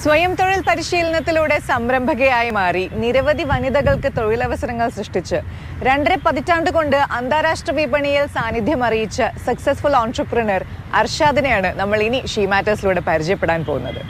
സ്വയം തൊഴിൽ പരിശീലനത്തിലൂടെ സംരംഭകയായി മാറി നിരവധി വനിതകൾക്ക് തൊഴിലവസരങ്ങൾ സൃഷ്ടിച്ച് 2.5 പതിറ്റാണ്ട് കൊണ്ട് അന്താരാഷ്ട്ര വിപണിയിൽ സാന്നിധ്യം അറിയിച്ച സക്സസ്ഫുൾ ഓൺട്രപ്രനർ അർഷാദിനെയാണ് നമ്മൾ ഇനി ഷീ മാറ്റേഴ്സിലൂടെ പരിചയപ്പെടാൻ പോകുന്നത്.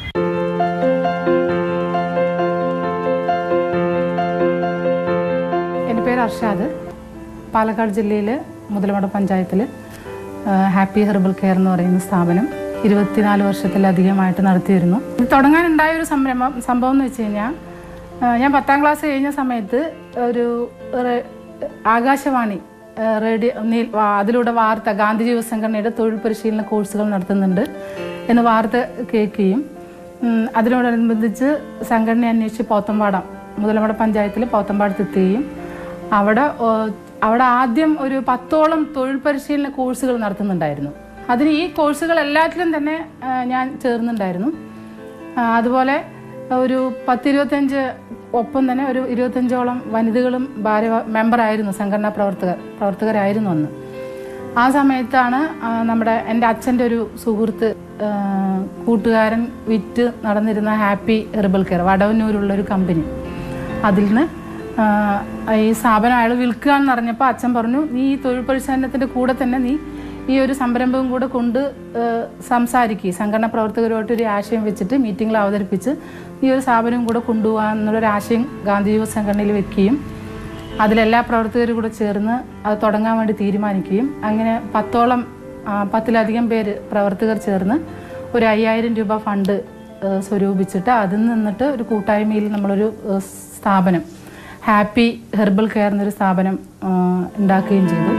എൻ്റെ പേര് അർഷാദ്. പാലക്കാട് ജില്ലയിൽ മുതലമട പഞ്ചായത്തിൽ ഹാപ്പി ഹെർബൽ കെയർ എന്ന് പറയുന്ന സ്ഥാപനം 24 വർഷത്തിലധികമായിട്ട് നടത്തിയിരുന്നു. ഇത് തുടങ്ങാനുണ്ടായൊരു സംഭവം എന്ന് വെച്ച് കഴിഞ്ഞാൽ, ഞാൻ 10ാം ക്ലാസ് കഴിഞ്ഞ സമയത്ത് ഒരു ആകാശവാണി റേഡിയോ അതിലൂടെ വാർത്ത ഗാന്ധിജി യുവ സംഘടനയുടെ തൊഴിൽ പരിശീലന കോഴ്സുകൾ നടത്തുന്നുണ്ട് എന്ന് വാർത്ത കേൾക്കുകയും അതിനോടനുബന്ധിച്ച് സംഘടന അന്വേഷിച്ച് പോത്തമ്പാടം മുതലമട പഞ്ചായത്തിൽ പോത്തമ്പാടത്തെത്തുകയും അവിടെ ആദ്യം ഒരു 10ഓളം തൊഴിൽ പരിശീലന കോഴ്സുകൾ നടത്തുന്നുണ്ടായിരുന്നു. അതിന് ഈ കോഴ്സുകൾ എല്ലാറ്റിലും തന്നെ ഞാൻ ചേർന്നുണ്ടായിരുന്നു. അതുപോലെ ഒരു 10-25 ഒപ്പം തന്നെ ഒരു 25ഓളം വനിതകളും മെമ്പറായിരുന്നു, സംഘടനാ പ്രവർത്തകരായിരുന്നു അന്ന്. ആ സമയത്താണ് എൻ്റെ അച്ഛൻ്റെ ഒരു സുഹൃത്ത് കൂട്ടുകാരൻ വിറ്റ് നടന്നിരുന്ന ഹാപ്പി ഹെർബൽ കെയർ വടവന്നൂരുള്ളൊരു കമ്പനി, അതിൽ നിന്ന് ഈ സ്ഥാപനം അയാൾ വിൽക്കുക എന്ന് പറഞ്ഞപ്പോൾ അച്ഛൻ പറഞ്ഞു, നീ ഈ തൊഴിൽ പരിശീലനത്തിൻ്റെ കൂടെ തന്നെ നീ ഈ ഒരു സംരംഭം കൂടെ കൊണ്ട് സംസാരിക്കുക, സംഘടനാ പ്രവർത്തകരുമായിട്ടൊരു ആശയം വെച്ചിട്ട് മീറ്റിങ്ങിൽ അവതരിപ്പിച്ച് ഈ ഒരു സ്ഥാപനം കൂടെ കൊണ്ടുപോകാമെന്നുള്ളൊരു ആശയം ഗാന്ധി യുവ സംഘടനയിൽ വെക്കുകയും അതിലെല്ലാ പ്രവർത്തകരും കൂടെ ചേർന്ന് അത് തുടങ്ങാൻ വേണ്ടി തീരുമാനിക്കുകയും അങ്ങനെ 10ലധികം പേര് പ്രവർത്തകർ ചേർന്ന് ഒരു 5000 രൂപ ഫണ്ട് സ്വരൂപിച്ചിട്ട് അതിൽ നിന്നിട്ട് ഒരു കൂട്ടായ്മയിൽ നമ്മളൊരു സ്ഥാപനം ഹാപ്പി ഹെർബൽ കെയർ എന്നൊരു സ്ഥാപനം ഉണ്ടാക്കുകയും ചെയ്തു.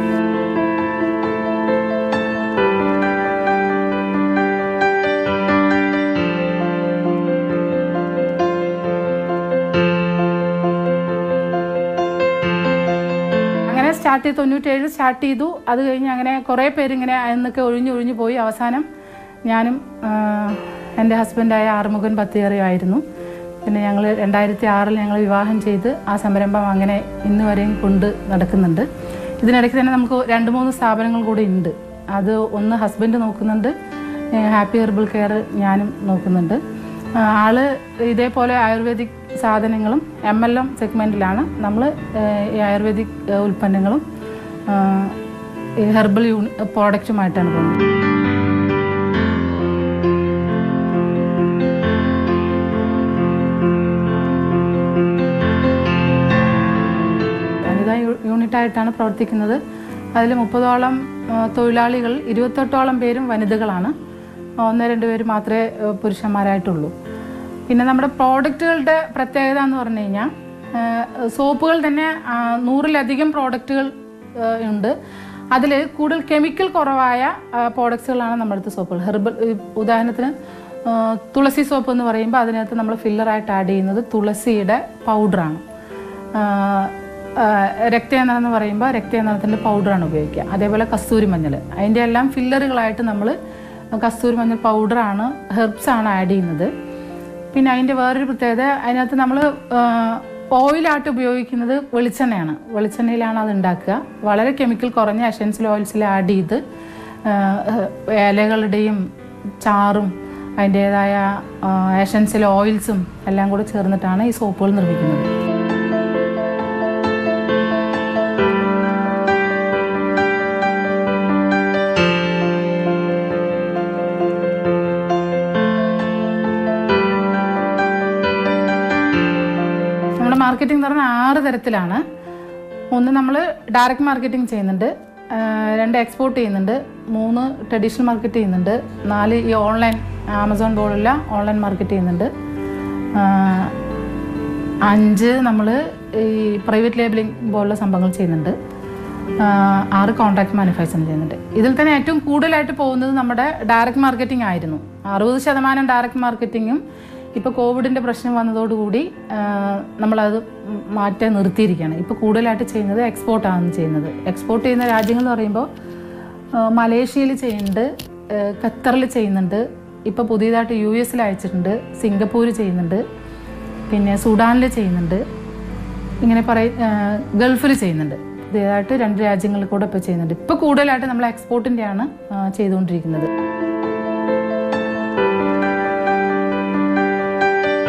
സ്റ്റാർട്ട് ചെയ്ത് 97 സ്റ്റാർട്ട് ചെയ്തു. അത് കഴിഞ്ഞ് അങ്ങനെ കുറേ പേരിങ്ങനെ എന്നൊക്കെ ഒഴിഞ്ഞു പോയി. അവസാനം ഞാനും എൻ്റെ ഹസ്ബൻഡായ ആറുമുഖൻ പത്തിയേറിയായിരുന്നു. പിന്നെ ഞങ്ങൾ 2006 ഞങ്ങൾ വിവാഹം ചെയ്ത് ആ സംരംഭം അങ്ങനെ ഇന്ന് വരെയും കൊണ്ട് നടക്കുന്നുണ്ട്. ഇതിനിടയ്ക്ക് തന്നെ നമുക്ക് 2-3 സ്ഥാപനങ്ങൾ കൂടി ഉണ്ട്. അത് ഒന്ന് ഹസ്ബൻഡ് നോക്കുന്നുണ്ട്, ഹാപ്പി ഹെർബൽ കെയർ ഞാനും നോക്കുന്നുണ്ട്. ആള് ഇതേപോലെ ആയുർവേദിക് സാധനങ്ങളും MLM സെഗ്മെൻറ്റിലാണ്. നമ്മൾ ഈ ആയുർവേദിക് ഉൽപ്പന്നങ്ങളും ഹെർബൽ പ്രോഡക്റ്റുമായിട്ടാണ് പോകുന്നത്. വനിതാ യൂണിറ്റായിട്ടാണ് പ്രവർത്തിക്കുന്നത്. അതിൽ 30ഓളം തൊഴിലാളികൾ, 28ഓളം പേരും വനിതകളാണ്. 1-2 പേര് മാത്രമേ പുരുഷന്മാരായിട്ടുള്ളൂ. പിന്നെ നമ്മുടെ പ്രോഡക്റ്റുകളുടെ പ്രത്യേകത എന്ന് പറഞ്ഞു കഴിഞ്ഞാൽ, സോപ്പുകൾ തന്നെ 100-ലധികം പ്രോഡക്റ്റുകൾ ഉണ്ട്. അതിൽ കൂടുതൽ കെമിക്കൽ കുറവായ പ്രോഡക്ട്സുകളാണ് നമ്മുടെ അടുത്ത് സോപ്പുകൾ. ഹെർബൽ ഉദാഹരണത്തിന് തുളസി സോപ്പ് എന്ന് പറയുമ്പോൾ അതിനകത്ത് നമ്മൾ ഫില്ലറായിട്ട് ആഡ് ചെയ്യുന്നത് തുളസിയുടെ പൗഡറാണ്. രക്തചന്ദനം എന്ന് പറയുമ്പോൾ രക്തചന്ദനത്തിൻ്റെ പൗഡറാണ് ഉപയോഗിക്കുക. അതേപോലെ കസ്തൂരി മഞ്ഞൾ, അതിൻ്റെ എല്ലാം ഫില്ലറുകളായിട്ട് നമ്മൾ കസ്തൂരി മഞ്ഞൾ പൗഡറാണ്, ഹെർബ്സാണ് ആഡ് ചെയ്യുന്നത്. പിന്നെ അതിൻ്റെ വേറൊരു പ്രത്യേകത, അതിനകത്ത് നമ്മൾ ഓയിലായിട്ട് ഉപയോഗിക്കുന്നത് വെളിച്ചെണ്ണയാണ്. വെളിച്ചെണ്ണയിലാണ് അത് ഉണ്ടാക്കുക. വളരെ കെമിക്കൽ കുറഞ്ഞ എസൻഷ്യൽ ഓയിൽസിൽ ആഡ് ചെയ്ത് ഇലകളുടെയും ചാറും അതിൻ്റേതായ എസൻഷ്യൽ ഓയിൽസും എല്ലാം കൂടെ ചേർന്നിട്ടാണ് ഈ സോപ്പുകൾ നിർമ്മിക്കുന്നത്. മാർക്കറ്റിംഗ് എന്ന് പറഞ്ഞാൽ 6 തരത്തിലാണ്. ഒന്ന് നമ്മൾ ഡയറക്റ്റ് മാർക്കറ്റിംഗ് ചെയ്യുന്നുണ്ട്, 2 എക്സ്പോർട്ട് ചെയ്യുന്നുണ്ട്, 3 ട്രഡീഷണൽ മാർക്കറ്റ് ചെയ്യുന്നുണ്ട്, 4 ഈ ഓൺലൈൻ ആമസോൺ പോലുള്ള ഓൺലൈൻ മാർക്കറ്റ് ചെയ്യുന്നുണ്ട്, 5 നമ്മൾ ഈ പ്രൈവറ്റ് ലേബലിംഗ് പോലുള്ള സംഭവങ്ങൾ ചെയ്യുന്നുണ്ട്, 6 കോൺട്രാക്ട് മാനുഫാക്ചറിങ് ചെയ്യുന്നുണ്ട്. ഇതിൽ തന്നെ ഏറ്റവും കൂടുതലായിട്ട് പോകുന്നത് നമ്മുടെ ഡയറക്റ്റ് മാർക്കറ്റിംഗ് ആയിരുന്നു. 60% ഡയറക്റ്റ് മാർക്കറ്റിങ്ങും ഇപ്പോൾ കോവിഡിൻ്റെ പ്രശ്നം വന്നതോടുകൂടി നമ്മളത് മാറ്റാൻ നിർത്തിയിരിക്കുകയാണ്. ഇപ്പോൾ കൂടുതലായിട്ട് ചെയ്യുന്നത് എക്സ്പോർട്ടാണ് ചെയ്യുന്നത്. എക്സ്പോർട്ട് ചെയ്യുന്ന രാജ്യങ്ങൾ എന്ന് പറയുമ്പോൾ മലേഷ്യയിൽ ചെയ്യുന്നുണ്ട്, ഖത്തറിൽ ചെയ്യുന്നുണ്ട്, ഇപ്പോൾ പുതിയതായിട്ട് US അയച്ചിട്ടുണ്ട്, സിംഗപ്പൂർ ചെയ്യുന്നുണ്ട്, പിന്നെ സുഡാനിൽ ചെയ്യുന്നുണ്ട്, ഇങ്ങനെ ഗൾഫിൽ ചെയ്യുന്നുണ്ട്. പുതിയതായിട്ട് 2 രാജ്യങ്ങളിൽ കൂടെ ഇപ്പോൾ ചെയ്യുന്നുണ്ട്. ഇപ്പോൾ കൂടുതലായിട്ട് നമ്മൾ എക്സ്പോർട്ടിൻ്റെയാണ് ചെയ്തുകൊണ്ടിരിക്കുന്നത്.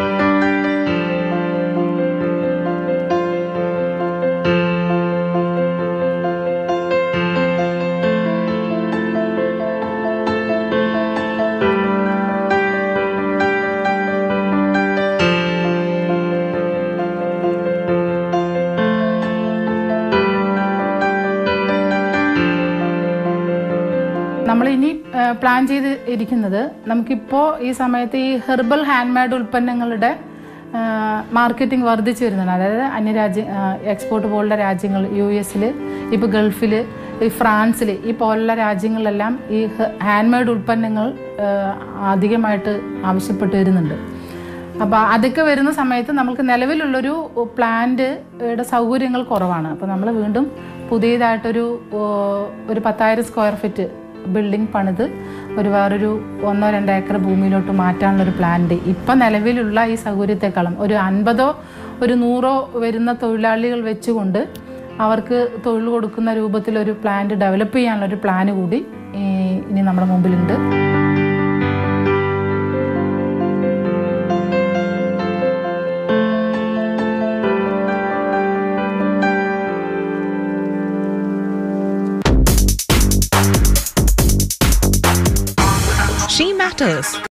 പ്ലാൻ ചെയ്തിരിക്കുന്നത് നമുക്കിപ്പോൾ ഈ സമയത്ത് ഈ ഹെർബൽ ഹാൻഡ് മെയ്ഡ് ഉൽപ്പന്നങ്ങളുടെ മാർക്കറ്റിംഗ് വർദ്ധിച്ചു വരുന്നുണ്ട്. അതായത് അന്യരാജ്യ എക്സ്പോർട്ട് പോലുള്ള രാജ്യങ്ങൾ, US, ഇപ്പോൾ ഗൾഫിൽ, ഈ ഫ്രാൻസിൽ, ഈ പോലുള്ള രാജ്യങ്ങളിലെല്ലാം ഈ ഹാൻഡ് മെയ്ഡ് ഉൽപ്പന്നങ്ങൾ അധികമായിട്ട് ആവശ്യപ്പെട്ട് വരുന്നുണ്ട്. അപ്പോൾ അതൊക്കെ വരുന്ന സമയത്ത് നമുക്ക് നിലവിലുള്ളൊരു പ്ലാന്റിൻ്റെ സൗകര്യങ്ങൾ കുറവാണ്. അപ്പോൾ നമ്മൾ വീണ്ടും പുതിയതായിട്ടൊരു 10,000 സ്ക്വയർ ഫീറ്റ് ബിൽഡിംഗ് പണിത് വേറൊരു 1-2 ഏക്കർ ഭൂമിയിലോട്ട് മാറ്റാനുള്ളൊരു പ്ലാന്റ് ഇപ്പം നിലവിലുള്ള ഈ സൗകര്യത്തെക്കാളും ഒരു 50 ഒരു 100 വരുന്ന തൊഴിലാളികൾ വെച്ചുകൊണ്ട് അവർക്ക് തൊഴിൽ കൊടുക്കുന്ന രൂപത്തിലൊരു പ്ലാന്റ് ഡെവലപ്പ് ചെയ്യാനുള്ളൊരു പ്ലാന് കൂടി ഇനി നമ്മുടെ മുമ്പിലുണ്ട്. She matters.